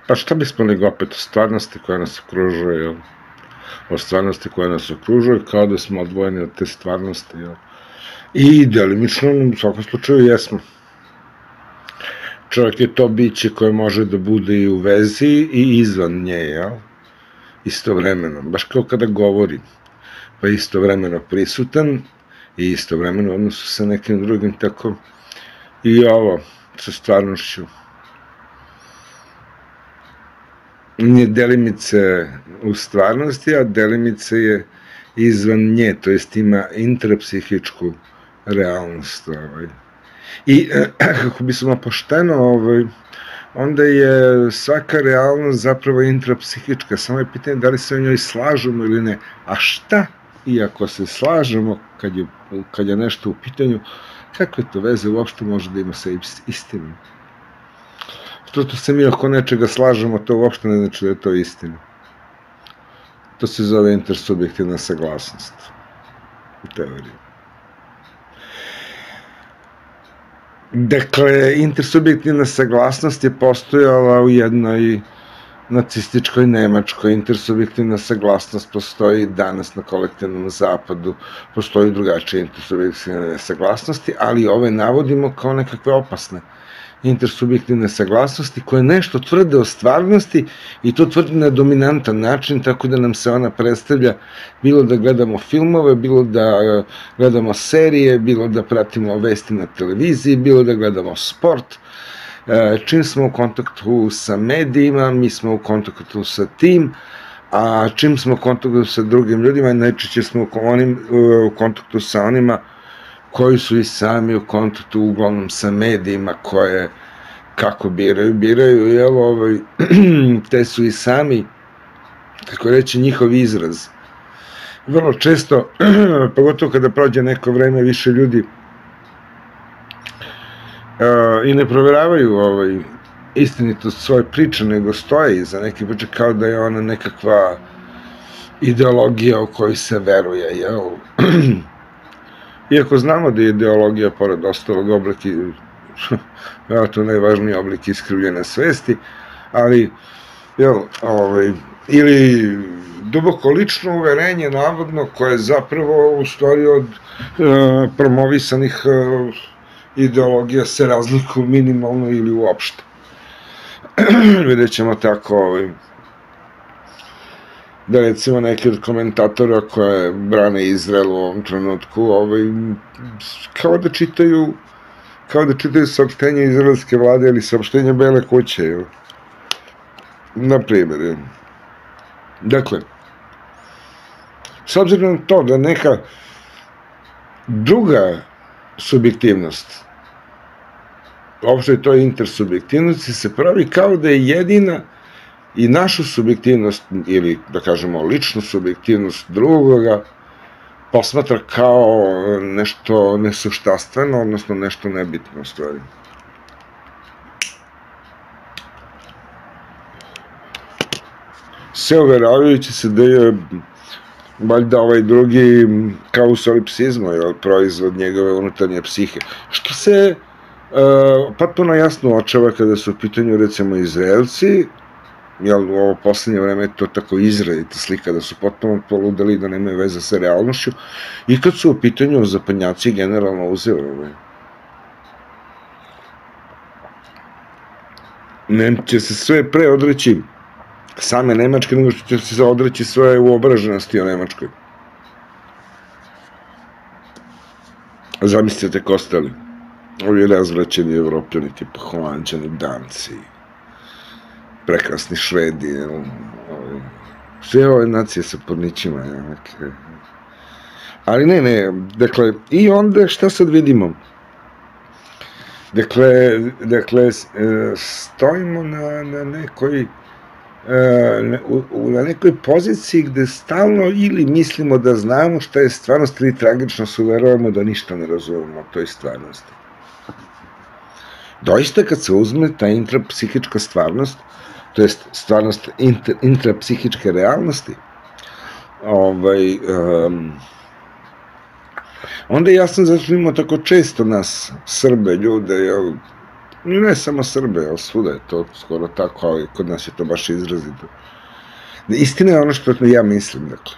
Pa šta bismo nego opet o stvarnosti koja nas okružuje, jel? O stvarnosti koja nas okružuje, kao da smo odvojeni od te stvarnosti, jel? I delimično, u svakom slučaju, jesmo. Čovjek je to biće koje može da bude i u vezi i izvan nje, jel? Istovremeno, baš kao kada govori, pa istovremeno prisutan i istovremeno u odnosu sa nekim drugim, tako i ovo, sa stvarnošću. Nije delimice u stvarnosti, a delimice je izvan nje, to jest ima intrapsihičku realnost. I kako bismo pošteno, onda je svaka realnost zapravo intrapsihička, samo je pitanje da li se o njoj slažemo ili ne. A šta i ako se slažemo kad je nešto u pitanju, kakve to veze uopšte može da ima sa istinom? To se mi oko nečega slažemo, to uopšte ne znači da je to istina. To se zove intersubjektivna saglasnost u teoriji. Dakle, intersubjektivna saglasnost je postojala u jednoj nacističkoj Nemačkoj, intersubjektivna saglasnost postoji danas na kolektivnom zapadu, postoji drugačije intersubjektivne saglasnosti, ali ove navodimo kao nekakve opasne intersubjektivne saglasnosti koje nešto tvrde o stvarnosti i to tvrde na dominantan način, tako da nam se ona predstavlja bilo da gledamo filmove, bilo da gledamo serije, bilo da pratimo vesti na televiziji, bilo da gledamo sport. Čim smo u kontaktu sa medijima, mi smo u kontaktu sa tim, a čim smo u kontaktu sa drugim ljudima, najčešće smo u kontaktu sa onima koji su i sami u kontaktu uglavnom sa medijima koje, kako biraju, jel, te su i sami, tako reći, njihov izraz. Vrlo često, pogotovo kada prođe neko vreme, više ljudi i ne proveravaju istinitost svoje priče, nego stoje iza neke priče kao da je ona nekakva ideologija u kojoj se veruje, jel? Iako znamo da je ideologija, pored ostalog obliki, to najvažniji oblik iskrivljene svesti, ali, jel, ili duboko lično uverenje, navodno, koje je zapravo u stvari od promovisanih ideologija se razlikuju minimalno ili uopšte. Vidjet ćemo tako, da recimo neki od komentatora koje brane Izrael u ovom trenutku, kao da čitaju saopštenje izraelske vlade ili saopštenje Bele kuće, na primjer. Dakle, s obzirom na to da neka druga subjektivnost, uopšte je to intersubjektivnost, se pravi kao da je jedina i našu subjektivnost, ili da kažemo ličnu subjektivnost drugoga, posmatra kao nešto nesuštastveno, odnosno nešto nebitno u stvari. Sve uveravajući se da je valjda ovaj drugi kao u solipsizmu, proizvod njegove unutarnje psihe, što se potpuno jasno očeva kada su u pitanju recimo Izraelci, jel u ovo poslednje vreme je to tako izradita slika da su potpuno poludeli, da nemaju veze sa realnošću, i kad su u pitanju zapadnjaci generalno uzeli. Će se sve pre odreći same Nemačke nego što će se odreći svoje uobraženosti o Nemačkoj. Zamislite tek ostali, ovi razvraćeni Evropljani, tipa Holanđani, Danci, prekrasni Švedi, sve ove nacije sa pornićima. Ali ne, dakle, i onda šta sad vidimo? Dakle, stojimo na nekoj poziciji gde stalno ili mislimo da znamo šta je stvarnost ili tragično se uveravamo da ništa ne razumemo o toj stvarnosti. Doista kad se uzme ta intrapsihička stvarnost, to jest stvarnost intrapsihičke realnosti, onda je jasno zašto imamo tako često nas, Srbe, ljude, I ne samo Srbe, ali svuda je to skoro tako, ali kod nas je to baš izrazito. Istina je ono što ja mislim, dakle.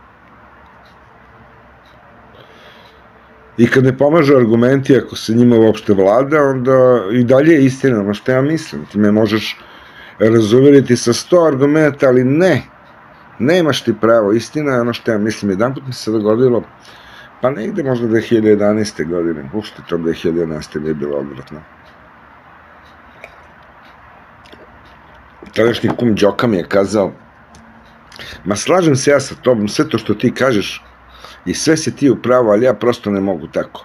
I kad ne pomažu argumenti, ako se njima uopšte vlada, onda i dalje je istina ono što ja mislim. Ti me možeš razuveriti sa 100 argumenta, ali ne, nemaš ti pravo. Istina je ono što ja mislim. Jedan put mi se dogodilo, pa negde možda 2011. godine, uopšte to 2011. nije bilo odvratno. Tadašnji kum Đoka mi je kazao, ma slažem se ja sa tobom, sve to što ti kažeš, i sve si ti u pravu, ali ja prosto ne mogu tako.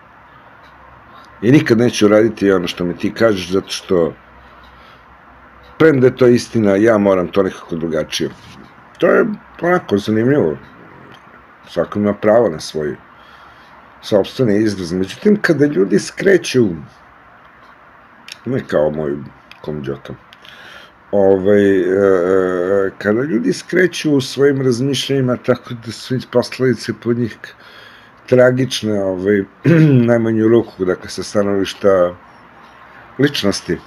I nikad neću raditi ono što mi ti kažeš, zato što premda je to istina, ja moram to nekako drugačije. To je onako zanimljivo. Svako ima pravo na svoj sopstveni izraz. Međutim, kada ljudi skreću, ne kao moj kum Đoka, kada ljudi skreću u svojim razmišljanjima tako da su posledice po njih tragične, najmanju ruku, dakle, sa stanovišta ličnosti,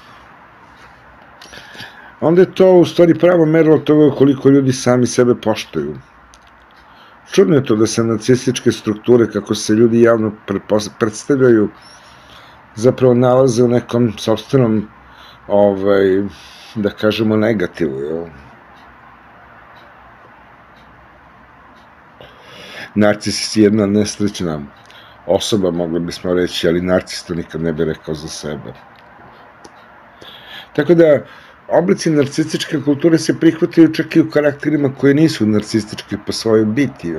onda je to u stvari pravo merilo toga koliko ljudi sami sebe poštuju. Čudno je to da se nacističke strukture, kako se ljudi javno predstavljaju, zapravo nalaze u nekom sopstvenom, da kažemo, negativu, jel? Narcis je jedna nesrećna osoba, mogli bismo reći, ali narcis to nikad ne bi rekao za sebe. Tako da, oblici narcističke kulture se prihvataju čak i u karakterima koji nisu narcistički po svojoj biti,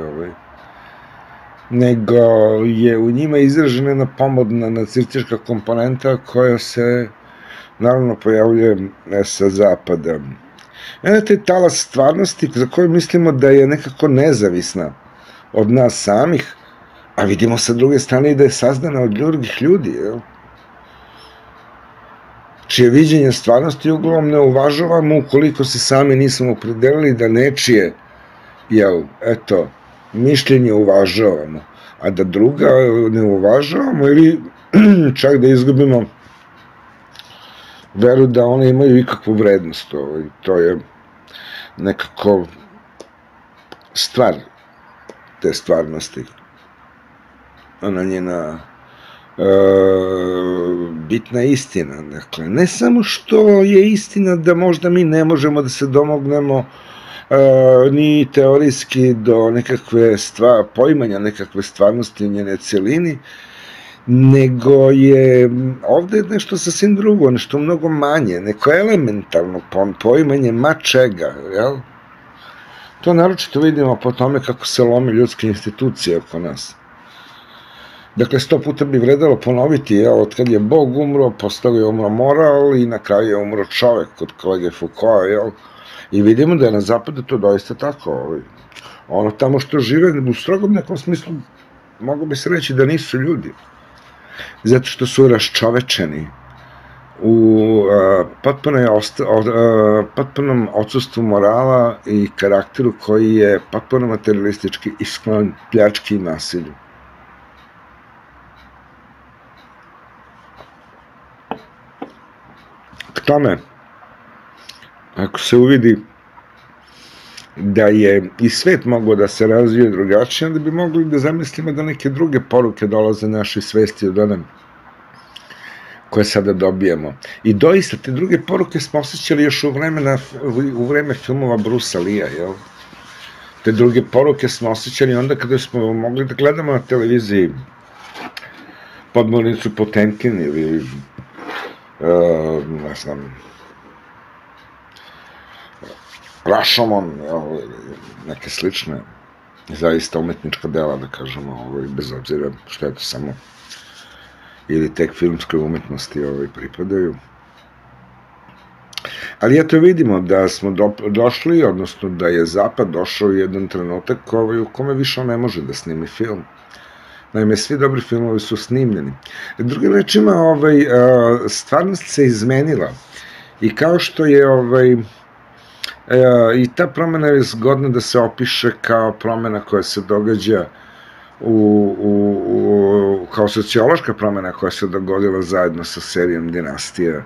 nego je u njima izražena jedna pomodna narcistička komponenta koja se naravno pojavljuje sa zapada. To je talas stvarnosti za koju mislimo da je nekako nezavisna od nas samih, a vidimo sa druge strane i da je sazdana od drugih ljudi, čije viđenje stvarnosti uglavnom ne uvažavamo ukoliko se sami nismo opredelili da nečije, mišljenje uvažavamo, a da druga ne uvažavamo ili čak da izgubimo veru da one imaju ikakvu vrednost. To je nekako stvar te stvarnosti. Ona njena bitna istina. Dakle, ne samo što je istina da možda mi ne možemo da se domognemo ni teorijski do nekakve poimanja nekakve stvarnosti u njene celini, nego je ovde nešto sasvim drugo, nešto mnogo manje, neko elementarno poimanje ma čega, jel? To naročito vidimo po tome kako se lome ljudske institucije oko nas. Dakle, 100 puta bi vredalo ponoviti, od kad je Bog umro, postao je umro moral i na kraju je umro čovek kod kolege Foucaulta, jel? I vidimo da je na zapadu to doista tako. Ono tamo što žive, u strogom nekom smislu, mogu bi se reći da nisu ljudi. Zato što su raščovečeni u potpunom odsustvu morala i karakteru koji je potpuno materialistički i sklon pljački i nasilju. K tome, ako se uvidi da je i svet mogao da se razvije drugačije, onda bi mogli da zamislimo da neke druge poruke dolaze našoj svesti od one koje sada dobijamo. I doista, te druge poruke smo osjećali još u vreme filmova Brusa Lee-a, jel? Te druge poruke smo osjećali onda kada smo mogli da gledamo na televiziji Podmornicu Potemkin ili ne znam, Rashomon, neke slične, zaista umetnička dela, da kažemo, bez obzira što je to samo ili tek filmskoj umetnosti pripadaju. Ali eto vidimo da smo došli, odnosno da je Zapad došao u jedan trenutak u kome više on ne može da snimi film. Naime, svi dobri filmovi su snimljeni. Drugim rečima, stvarnost se izmenila i kao što je i ta promena je zgodna da se opiše kao promena koja se događa kao sociološka promena koja se dogodila zajedno sa serijom Dinastija.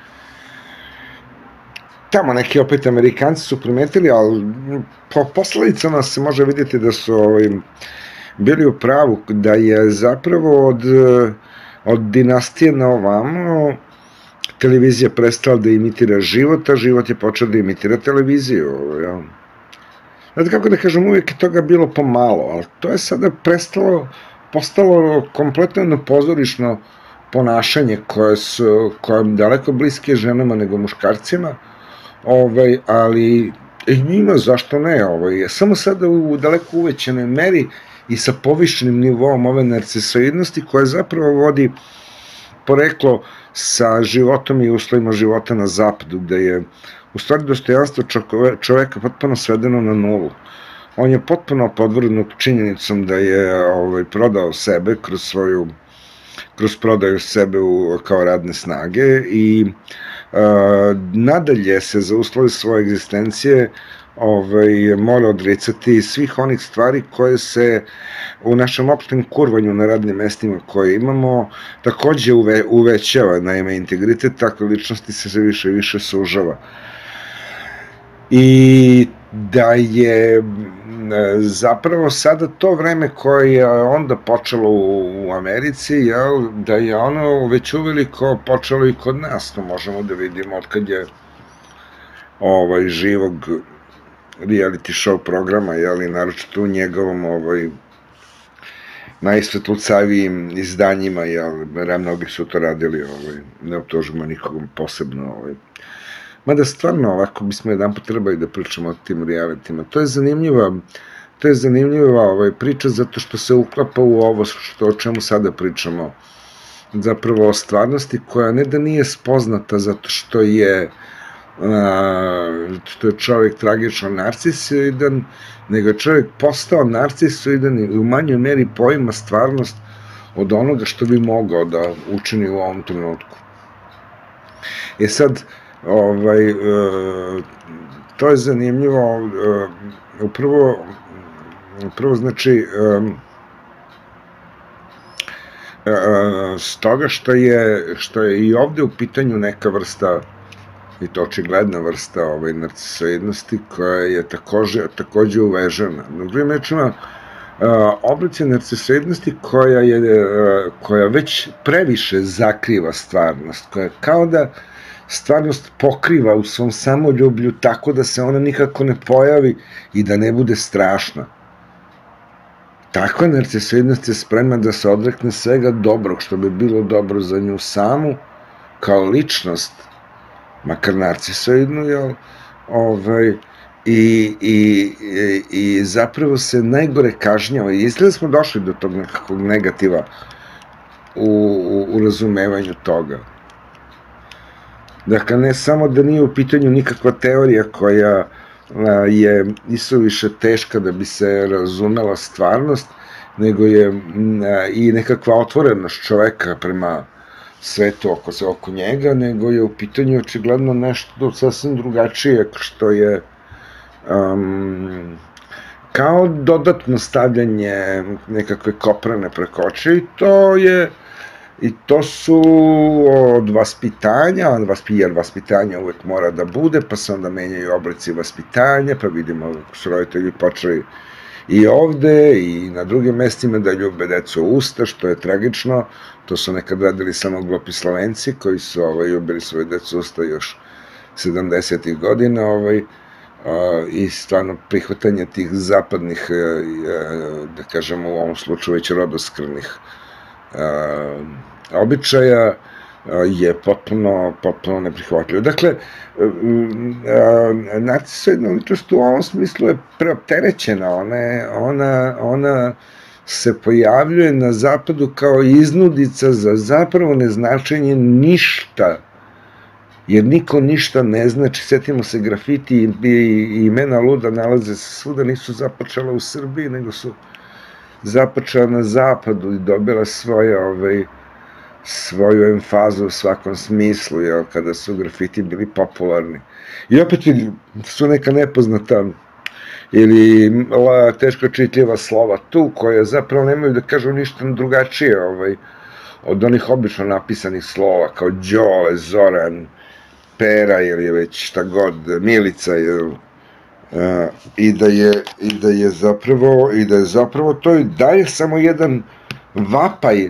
Tamo neki opet Amerikanci su primetili, ali po posledicama se može vidjeti da su bili u pravu, da je zapravo od Dinastije na ovamo televizija prestala da imitira život, a život je počeo da imitira televiziju. Znate kako da kažem, uvijek je toga bilo pomalo, ali to je sada postalo kompletno jedno pozorišno ponašanje koje je daleko bliske ženama nego muškarcima, ali njima zašto ne, samo sada u daleko uvećenoj meri i sa povišenim nivom ove narcisoidnosti koja zapravo vodi poreklo sa životom i uslovima života na zapadu, gde je u stvari dostojanstvo čoveka potpuno svedeno na nulu. On je potpuno podvrgnut činjenicom da je prodao sebe kroz prodaju sebe kao radne snage i nadalje se za uslove svoje egzistencije mora odricati svih onih stvari koje se u našem opštem kurvanju na radnim mestima koje imamo takođe uvećava, naime integritet takve ličnosti se sve više i više sužava. I da je zapravo sada to vreme koje je onda počelo u Americi, da je ono već uveliko počelo i kod nas, to možemo da vidimo od kad je živog reality show programa, naročito u njegovom najsvetlucavijim izdanjima, mnogi su to radili, ne optužimo nikogom posebno, mada stvarno ovako bismo jedan put trebali da pričamo o tim realitima. To je zanimljiva priča zato što se uklapa u ovo o čemu sada pričamo, zapravo o stvarnosti koja ne da nije spoznata zato što je čovjek tragično narcisoidan, nego je čovjek postao narcisoidan i u manjoj meri poima stvarnost od onoga što bi mogao da učini u ovom trenutku. Sad, to je zanimljivo, upravo znači s toga što je i ovde u pitanju neka vrsta, i to očigledna vrsta narcisoidnosti koja je takođe uvežena. Na drugim rečima, oblici narcisoidnosti koja već previše zakriva stvarnost, koja kao da stvarnost pokriva u svom samoljublju tako da se ona nikako ne pojavi i da ne bude strašna. Takva narcisoidnost je spremna da se odrekne svega dobrog što bi bilo dobro za nju samu, kao ličnost, makar narcisoidnu, i zapravo se najgore kažnjava. I izgleda smo došli do tog nekakvog negativa u razumevanju toga. Dakle, ne samo da nije u pitanju nikakva teorija koja je isuviše teška da bi se razumela stvarnost, nego je i nekakva otvorenost čoveka prema svetu oko njega, nego je u pitanju očigledno nešto sasvim drugačije, što je kao dodatno stavljanje nekakve koprene preko očiju, i to su od vaspitanja, jer vaspitanja uvek mora da bude, pa se onda menjaju oblici vaspitanja, pa vidimo kako su roditelji počeli i ovde i na drugim mestima da ljube decu u usta, što je tragično. To su nekad radili samo glupi Slovenci koji su ljubili svoje decu u usta još 70. godina, i stvarno prihvatanje tih zapadnih, da kažemo u ovom slučaju već rodoskrvnih običaja je potpuno neprihvatljivo. Dakle, narcisoidna ličnost u ovom smislu je preopterećena, ona se pojavljuje na zapadu kao iznudica za zapravo neznačenje ništa, jer niko ništa ne znači. Setimo se, grafiti i imena luda nalaze se svuda, nisu započela u Srbiji, nego su započela na zapadu i dobila svoju emfazu u svakom smislu, kada su grafiti bili popularni. I opet su neka nepoznata ili teško čitljiva slova tu, koje zapravo nemaju da kažu ništa drugačije od onih obično napisanih slova, kao Đole, Zoran, Pera ili već šta god, Milica, i da je zapravo to i daje samo jedan vapaj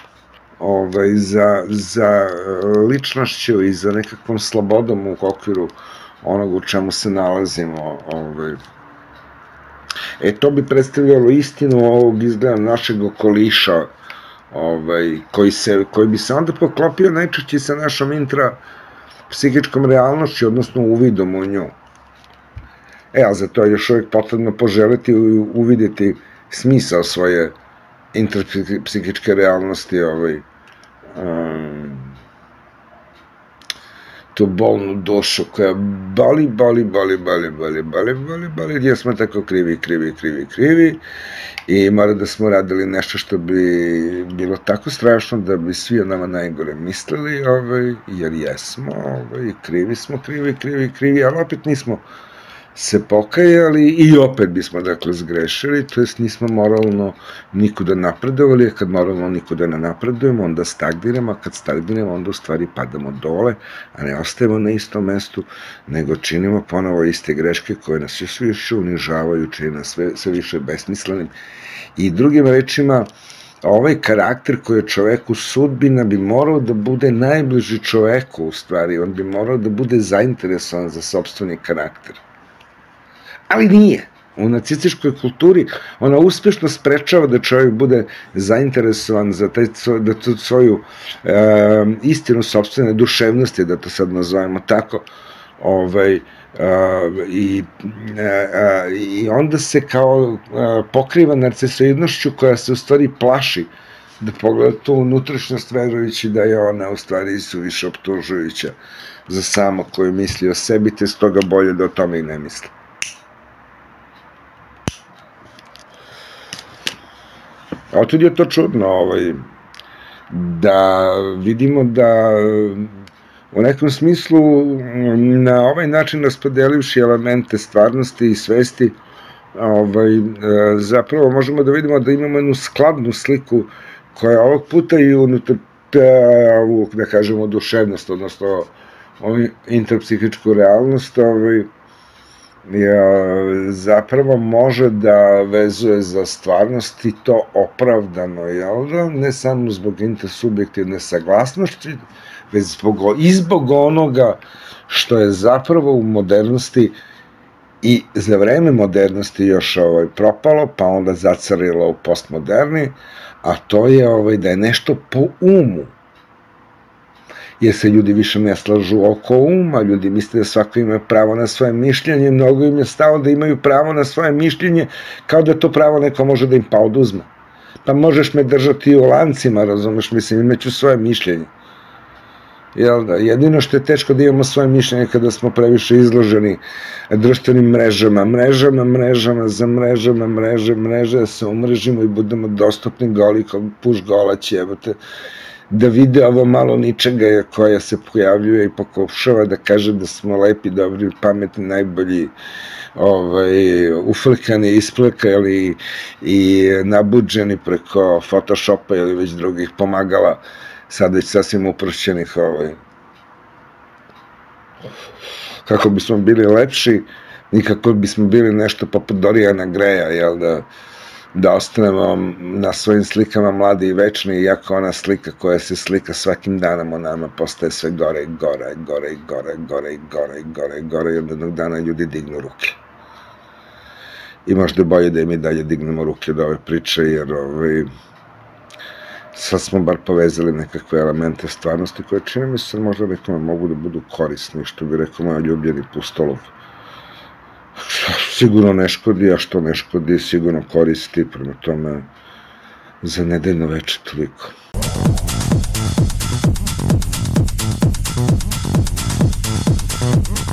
za ličnošću i za nekakvom slobodom u okviru onog u čemu se nalazimo. To bi predstavljalo istinu ovog izgleda našeg okoliša, koji bi se onda poklopio najčešće sa našom intrapsihičkom realnošću, odnosno uvidom u nju. A za to je još uvijek potrebno poželiti i uvidjeti smisao svoje intrapsihičke realnosti, tu bolnu dušu koja boli, jer smo tako krivi i mora da smo radili nešto što bi bilo tako strašno da bi svi o nama najgore mislili, jer jesmo, krivi smo, ali opet nismo se pokajali i opet bismo, dakle, zgrešili, to jest nismo moralno nikuda napredovali, a kad moralno nikuda ne napredujemo, onda stagniramo, a kad stagniramo, onda u stvari padamo dole, a ne ostajemo na istom mestu, nego činimo ponovo iste greške koje nas još više unižavaju, čini nas sve više besmislenim. I drugim rečima, ovaj karakter koji je čoveku sudbina bi morao da bude najbliži čoveku, u stvari, on bi morao da bude zainteresovan za sopstveni karakter. Ali nije. U nacističkoj kulturi ona uspešno sprečava da čovjek bude zainteresovan za tu svoju istinu sopstvene duševnosti, da to sad nazovemo tako, i onda se kao pokriva narcisoidnošću koja se u stvari plaši da pogleda tu unutrašnjost, verujući da je ona u stvari suviše optužujuća za samo koju misli o sebi, te stoga bolje da o tome i ne misli. Otud je to čudno, da vidimo da u nekom smislu na ovaj način raspodelivši elemente stvarnosti i svesti, zapravo možemo da vidimo da imamo jednu skladnu sliku koja ovog puta i unutar ovu, da kažemo, duševnost, odnosno interpsihičku realnost, zapravo može da vezuje za stvarnost i to opravdano, ne samo zbog intersubjektivne saglasnosti, već i zbog onoga što je zapravo u modernosti i za vreme modernosti još propalo, pa onda zacarilo u postmoderni, a to je da je nešto po umu. Jer se ljudi više ne slažu oko uma, ljudi misle da svako ima pravo na svoje mišljenje, mnogo im je stalo da imaju pravo na svoje mišljenje, kao da to pravo neko može da im pa oduzme. Pa možeš me držati u lancima, razumeš, mislim, imaću svoje mišljenje. Jedino što je teško da imamo svoje mišljenje kada smo previše izloženi društvenim mrežama, da se umrežimo i budemo dostupni goli kao puš golaći, evote, da vide ovo malo ničega koja se pojavljuje i pokušava da kaže da smo lepi, dobri, pametni, najbolji, uflikani, isplekali i nabuđeni preko Photoshopa ili već drugih pomagala, sad već sasvim uprošćenih, kako bismo bili lepši i kako bismo bili nešto poput Dorijana Greja, da ostanemo na svojim slikama mladi i večni, iako ona slika koja se slika svakim danom o nama postaje sve gore i gore, i jednog dana ljudi dignu ruke. I možda je bolje da i mi dalje dignemo ruke od ove priče, jer sad smo bar povezali nekakve elemente stvarnosti koje čini mi se možda nekome mogu da budu korisni, što bi rekao moj ljubljeni Pustolov. Sigurno ne škodi, a što ne škodi, sigurno koristi, prema tome za nedeljno veče toliko.